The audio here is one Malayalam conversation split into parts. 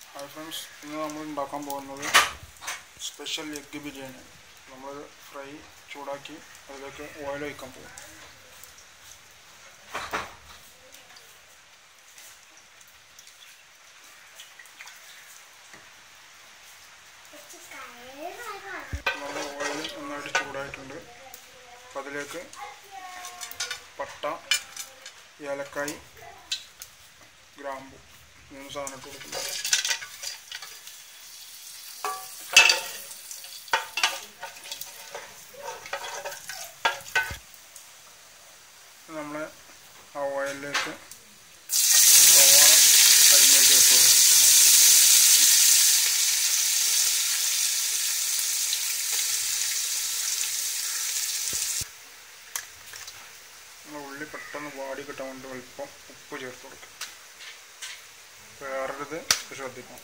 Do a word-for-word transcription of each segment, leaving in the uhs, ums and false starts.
Hi friends, ഇന്ന് നമ്മൾ ഉണ്ടാക്കാൻ പോകുന്നത് സ്പെഷ്യൽ എഗ് ബിരിയാണി. നമ്മൾ ഫ്രൈ ചൂടാക്കി അതിലേക്ക് ഓയിൽ ഒഴിക്കാൻ പോകും. നമ്മുടെ ഓയിൽ നന്നായിട്ട് ചൂടായിട്ടുണ്ട്. അപ്പോൾ അതിലേക്ക് പട്ട, ഏലക്കായ്, ഗ്രാമ്പു മൂന്ന് സാധനം ഇട്ട് കൊടുക്കുന്നത്. നമ്മളെ ആ ഓയിലിലേക്ക് സവാള അരിഞ്ഞ് ചേർത്തു. നമ്മൾ ഉള്ളി പെട്ടെന്ന് വാടി കിട്ടാൻ വേണ്ടി അല്പം ഉപ്പ് ചേർത്ത് കൊടുക്കും. വേറൊരിത് ശ്രദ്ധിക്കണം.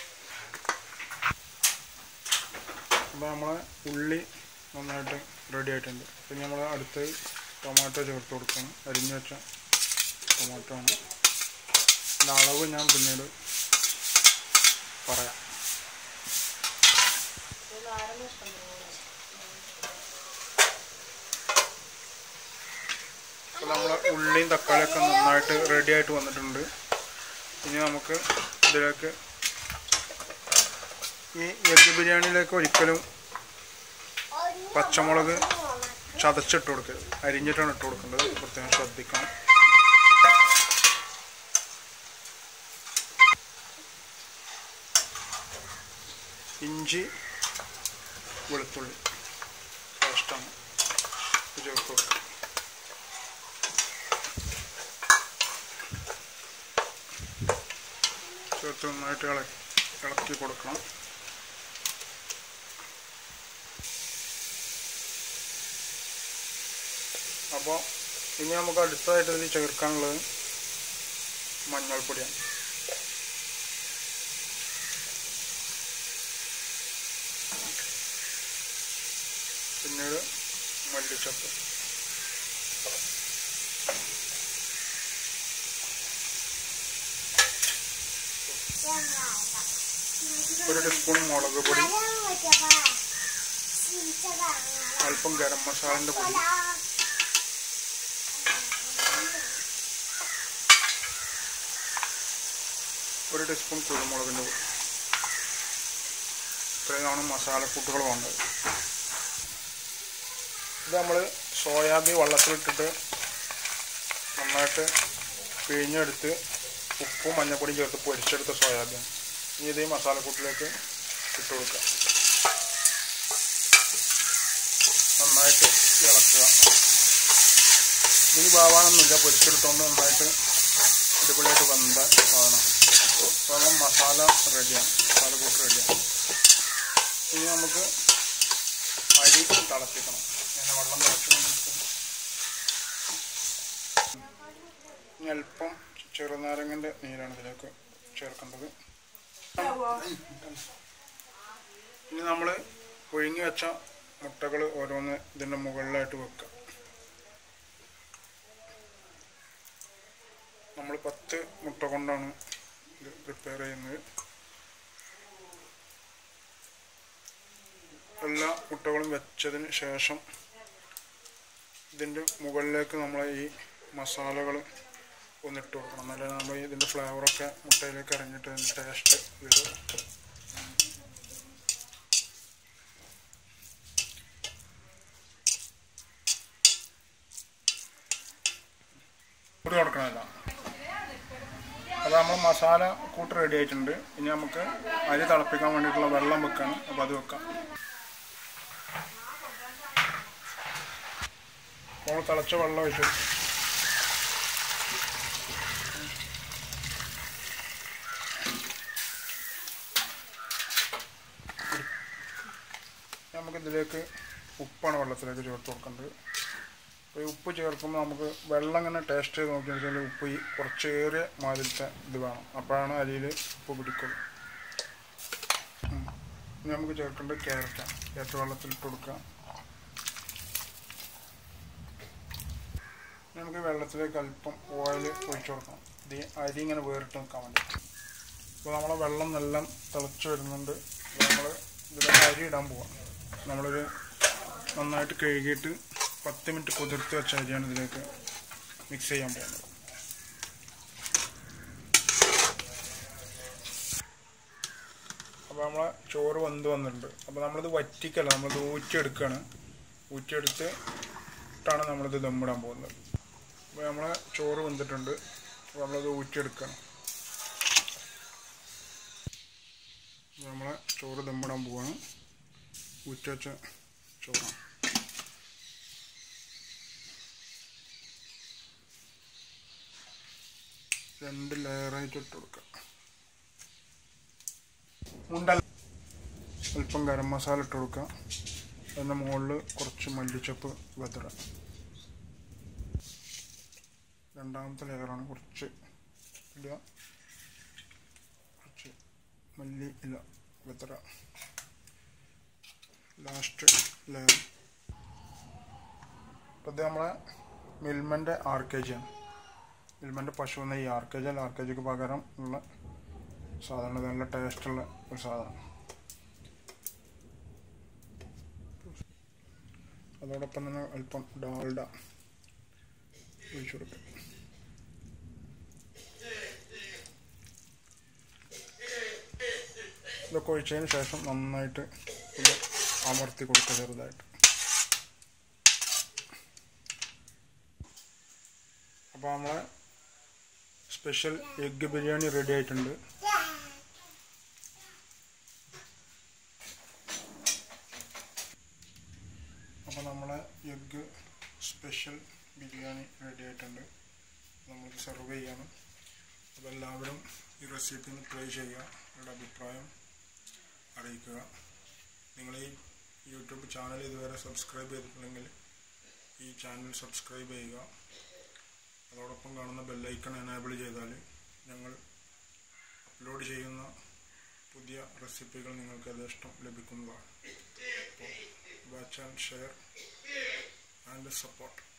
അപ്പോൾ നമ്മളെ ഉള്ളി നന്നായിട്ട് റെഡി ആയിട്ടുണ്ട്. പിന്നെ നമ്മൾ അടുത്ത് ടൊമാറ്റോ ചേർത്ത് കൊടുക്കണം. അരിഞ്ഞു വെച്ച ടൊമാറ്റോ ആണ്. അതിൻ്റെ അളവ് ഞാൻ പിന്നീട് പറയാം. അപ്പോൾ നമ്മളെ ഉള്ളിയും തക്കാളിയൊക്കെ നന്നായിട്ട് റെഡി ആയിട്ട് വന്നിട്ടുണ്ട്. ഇനി നമുക്ക് ഇതിലേക്ക് ഈ എഗ് ബിരിയാണിയിലേക്ക് ഒരിക്കലും പച്ചമുളക് ചതച്ചിട്ട് കൊടുക്കരുത്, അരിഞ്ഞിട്ടാണ് ഇട്ട് കൊടുക്കേണ്ടത്. പ്രത്യേകം ശ്രദ്ധിക്കണം. ഇഞ്ചി വെളുത്തുള്ളി പേസ്റ്റാണ് ചേർത്ത് കൊടുക്കുക. ചേർത്ത് നന്നായിട്ട് ഇളക്കി ഇളക്കി കൊടുക്കണം. അപ്പോൾ ഇനി നമുക്ക് അടുത്തതായിട്ട് ഇതിൽ ചേർക്കാനുള്ളത് മഞ്ഞൾപ്പൊടിയാണ്. പിന്നീട് മല്ലിച്ചപ്പ്, ഒരു ടീസ്പൂൺ മുളക് പൊടി, അല്പം ഗരം മസാലൻ്റെ പൊടി, ഒരു ടീസ്പൂൺ കുരുമുളകിൻ്റെ പൊടി. ഇത്രയാണ് മസാലക്കൂട്ടുകൾ വേണ്ടത്. ഇത് നമ്മൾ സോയാബീൻ വെള്ളത്തിലിട്ടിട്ട് നന്നായിട്ട് പിഴിഞ്ഞെടുത്ത് ഉപ്പും മഞ്ഞൾപ്പൊടിയും ചേർത്ത് പൊരിച്ചെടുത്ത സോയാബീൻ. ഇനി ഇത് ഈ മസാലക്കൂട്ടിലേക്ക് ഇട്ട് കൊടുക്കുക. നന്നായിട്ട് ഇളക്കുക. ഇതിന് ഭാവാനൊന്നുമില്ല, പൊരിച്ചെടുത്തോണ്ട് നന്നായിട്ട് അടിപൊളിയായിട്ട് വന്ന സാധനം. അപ്പോൾ നമ്മൾ മസാല റെഡിയാണ്, മസാലക്കൂട്ട് റെഡിയാണ്. ഇനി നമുക്ക് അരി തിളപ്പിക്കണം. ഇങ്ങനെ വെള്ളം തിളച്ചുകൊണ്ടിരിക്കും. ഇനി അല്പം ചെറുനാരങ്ങൻ്റെ നീരാണ് ഇതിലേക്ക് ചേർക്കേണ്ടത്. ഇനി നമ്മൾ പുഴുങ്ങി വെച്ച മുട്ടകൾ ഓരോന്ന് ഇതിൻ്റെ മുകളിലായിട്ട് വെക്കുക. നമ്മൾ പത്ത് മുട്ട കൊണ്ടാണ് ഇത് പ്രിപ്പയർ ചെയ്യുന്നത്. എല്ലാ മുട്ടകളും വെച്ചതിന് ശേഷം ഇതിൻ്റെ മുകളിലേക്ക് നമ്മൾ ഈ മസാലകൾ ഒന്നിട്ട് കൊടുക്കണം. എന്നാലേ നമ്മൾ ഇതിൻ്റെ ഫ്ലേവറൊക്കെ മുട്ടയിലേക്ക് ഇറങ്ങിയിട്ട് ഇതിൻ്റെ ടേസ്റ്റ് വരും. കൂട്ടി കൊടുക്കണമല്ല. അത് നമ്മൾ മസാല കൂട്ട് റെഡി ആയിട്ടുണ്ട്. ഇനി നമുക്ക് അരി തിളപ്പിക്കാൻ വേണ്ടിയിട്ടുള്ള വെള്ളം വെക്കണം. അപ്പോൾ അത് വെക്കാം. നമ്മൾ തിളച്ച വെള്ളം ഒഴിച്ചു. നമുക്കിതിലേക്ക് ഉപ്പാണ് വെള്ളത്തിലേക്ക് ചേർത്ത് കൊടുക്കേണ്ടത്. അപ്പോൾ ഈ ഉപ്പ് ചേർക്കുമ്പോൾ നമുക്ക് വെള്ളം ഇങ്ങനെ ടേസ്റ്റ് ചെയ്ത് നോക്കിയെന്ന് വെച്ചാൽ ഉപ്പ് ഈ കുറച്ചേറിയ മാതിരത്തെ ഇത് വേണം. അപ്പോഴാണ് അരിയിൽ ഉപ്പ് പിടിക്കുള്ളൂ. ഇനി നമുക്ക് ചേർക്കേണ്ടത് ക്യാരറ്റാണ്. ക്യാരറ്റ് വെള്ളത്തിലിട്ട് കൊടുക്കുക. നമുക്ക് വെള്ളത്തിലേക്ക് അല്പം ഓയിൽ ഒഴിച്ചു കൊടുക്കണം. ഇത് അരി ഇങ്ങനെ വേറിട്ട് നിൽക്കാൻ വേണ്ടി. അപ്പോൾ നമ്മളെ വെള്ളം നല്ല തിളച്ച് വരുന്നുണ്ട്. അപ്പോൾ നമ്മൾ ഇതിലേക്ക് അരി ഇടാൻ പോവാം. നമ്മളൊരു നന്നായിട്ട് കഴുകിയിട്ട് പത്ത് മിനിറ്റ് കുതിർത്ത് വെച്ച അരിയാണ് ഇതിലേക്ക് മിക്സ് ചെയ്യാൻ പോകുന്നത്. അപ്പോൾ നമ്മളെ ചോറ് വെന്ത് വന്നിട്ടുണ്ട്. അപ്പോൾ നമ്മളിത് വറ്റിക്കല്ല, നമ്മളിത് ഊറ്റിയെടുക്കുകയാണ്. ഊറ്റിയെടുത്തിട്ടാണ് നമ്മളിത് ദമ്മിടാൻ പോകുന്നത്. അപ്പോൾ നമ്മളെ ചോറ് വെന്തിട്ടുണ്ട്. അപ്പോൾ നമ്മളത് ഊറ്റിയെടുക്കണം. നമ്മളെ ചോറ് ദമ്മിടാൻ പോവാണ്. ഊറ്റി വെച്ച ചോറാണ്. രണ്ട് ലെയറായിട്ട് ഇട്ട് കൊടുക്കുക. മുണ്ടൽ അല്പം ഗരം മസാല ഇട്ട് കൊടുക്കുക. അതിൻ്റെ മുകളിൽ കുറച്ച് മല്ലിച്ചപ്പ് വെതറ. രണ്ടാമത്തെ ലെയറാണ്. കുറച്ച് ഇടുക, കുറച്ച് മല്ലി ഇല വെതറ. Last layer. അപ്പോൾ ഇത് നമ്മളെ മിൽമൻ്റെ ആർ കെ ജിയാണ്. മിൽമൻ്റെ പശു എന്ന ഈ ആർ കെ ജി അല്ല, ആർ കെ ജിക്ക് പകരം ഉള്ള സാധനം. നല്ല ടേസ്റ്റുള്ള ഒരു സാധനം. അതോടൊപ്പം തന്നെ അല്പം ഡാൽഡ ഒഴിച്ചു കൊടുക്കുക. ഇതൊക്കെ ഒഴിച്ചതിന് ശേഷം നന്നായിട്ട് ഒന്ന് അമർത്തി കൊടുക്കുക ചെറുതായിട്ട്. അപ്പോൾ നമ്മളെ സ്പെഷ്യൽ എഗ്ഗ് ബിരിയാണി റെഡി ആയിട്ടുണ്ട്. അപ്പോൾ നമ്മളെ എഗ്ഗ് സ്പെഷ്യൽ ബിരിയാണി റെഡി ആയിട്ടുണ്ട്. നമ്മൾ സെർവ് ചെയ്യണം. അപ്പോൾ എല്ലാവരും ഈ റെസിപ്പി ഒന്ന് ട്രൈ ചെയ്യുക. നിങ്ങളുടെ അഭിപ്രായം അറിയിക്കുക. നിങ്ങൾ ഈ യൂട്യൂബ് ചാനൽ ഇതുവരെ സബ്സ്ക്രൈബ് ചെയ്തിട്ടില്ലെങ്കിൽ ഈ ചാനൽ സബ്സ്ക്രൈബ് ചെയ്യുക. അതോടൊപ്പം കാണുന്ന ബെല്ലൈക്കൺ എനേബിൾ ചെയ്താൽ ഞങ്ങൾ അപ്ലോഡ് ചെയ്യുന്ന പുതിയ റെസിപ്പികൾ നിങ്ങൾക്ക് യഥേഷ്ടം ലഭിക്കുന്നതാണ്. അപ്പോൾ watch and share and support.